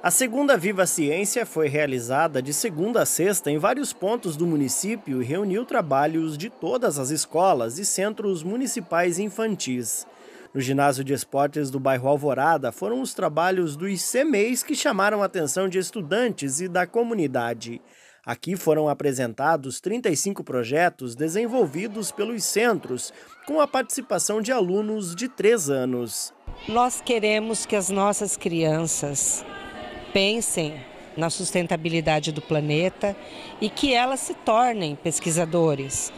A segunda Viva Ciência foi realizada de segunda a sexta em vários pontos do município e reuniu trabalhos de todas as escolas e centros municipais infantis. No ginásio de esportes do bairro Alvorada foram os trabalhos dos CMEIs que chamaram a atenção de estudantes e da comunidade. Aqui foram apresentados 35 projetos desenvolvidos pelos centros, com a participação de alunos de 3 anos. Nós queremos que as nossas crianças pensem na sustentabilidade do planeta e que elas se tornem pesquisadores,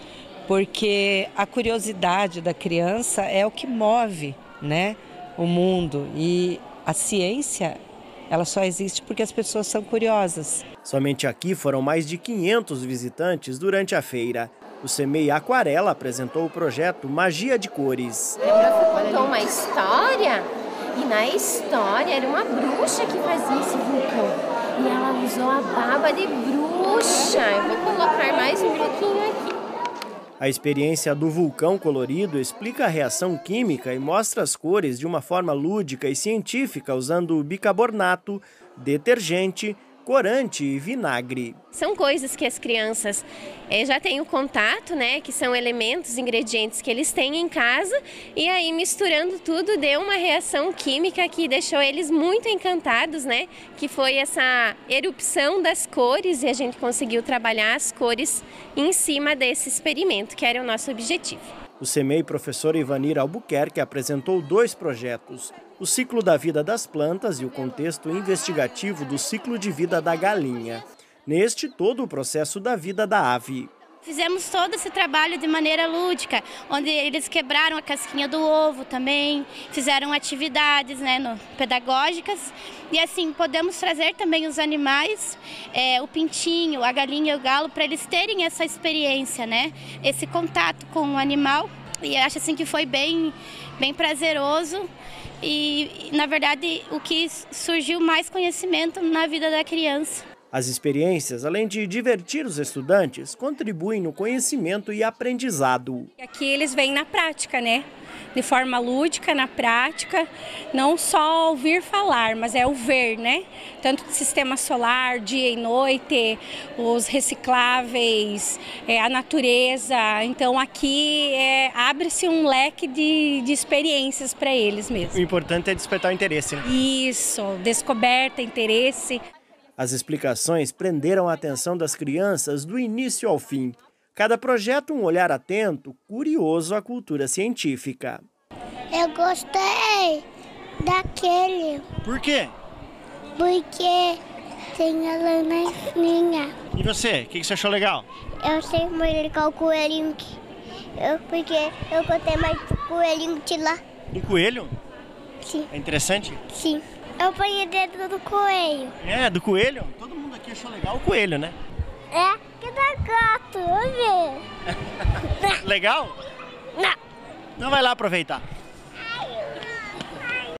porque a curiosidade da criança é o que move, né, o mundo, e a ciência ela só existe porque as pessoas são curiosas. Somente aqui foram mais de 500 visitantes durante a feira. O CMEI Aquarela apresentou o projeto Magia de Cores. A prof contou uma história e na história era uma bruxa que fazia esse vulcão. E ela usou a baba de bruxa. Eu vou colocar mais um pouquinho aqui. A experiência do vulcão colorido explica a reação química e mostra as cores de uma forma lúdica e científica usando bicarbonato, detergente, corante e vinagre. São coisas que as crianças já têm o contato, né? Que são elementos, ingredientes que eles têm em casa, e aí misturando tudo deu uma reação química que deixou eles muito encantados, né? Que foi essa erupção das cores e a gente conseguiu trabalhar as cores em cima desse experimento, que era o nosso objetivo. O CMEI professor Ivanir Albuquerque apresentou 2 projetos, o ciclo da vida das plantas e o contexto investigativo do ciclo de vida da galinha. Neste, todo o processo da vida da ave. Fizemos todo esse trabalho de maneira lúdica, onde eles quebraram a casquinha do ovo também, fizeram atividades, né, pedagógicas, e assim podemos trazer também os animais, o pintinho, a galinha e o galo, para eles terem essa experiência, né, esse contato com o animal, e acho assim que foi bem prazeroso. E, na verdade, o que surgiu mais conhecimento na vida da criança. As experiências, além de divertir os estudantes, contribuem no conhecimento e aprendizado. Aqui eles vêm na prática, né? De forma lúdica, na prática, não só ouvir falar, mas é o ver, né? Tanto do sistema solar, dia e noite, os recicláveis, a natureza. Então aqui abre-se um leque de experiências para eles mesmo. O importante é despertar o interesse, né? Isso, descoberta, interesse. As explicações prenderam a atenção das crianças do início ao fim. Cada projeto um olhar atento, curioso à cultura científica. Eu gostei daquele. Por quê? Porque tem a laninha. E você, o que você achou legal? Eu achei muito legal o coelhinho. Porque eu gostei mais do coelhinho de lá. Do coelho? Sim. É interessante? Sim. Eu ponho dentro do coelho. É, do coelho? Todo mundo aqui achou legal o coelho, né? É, que dá gato, eu vi. Legal? Não. Então vai lá aproveitar.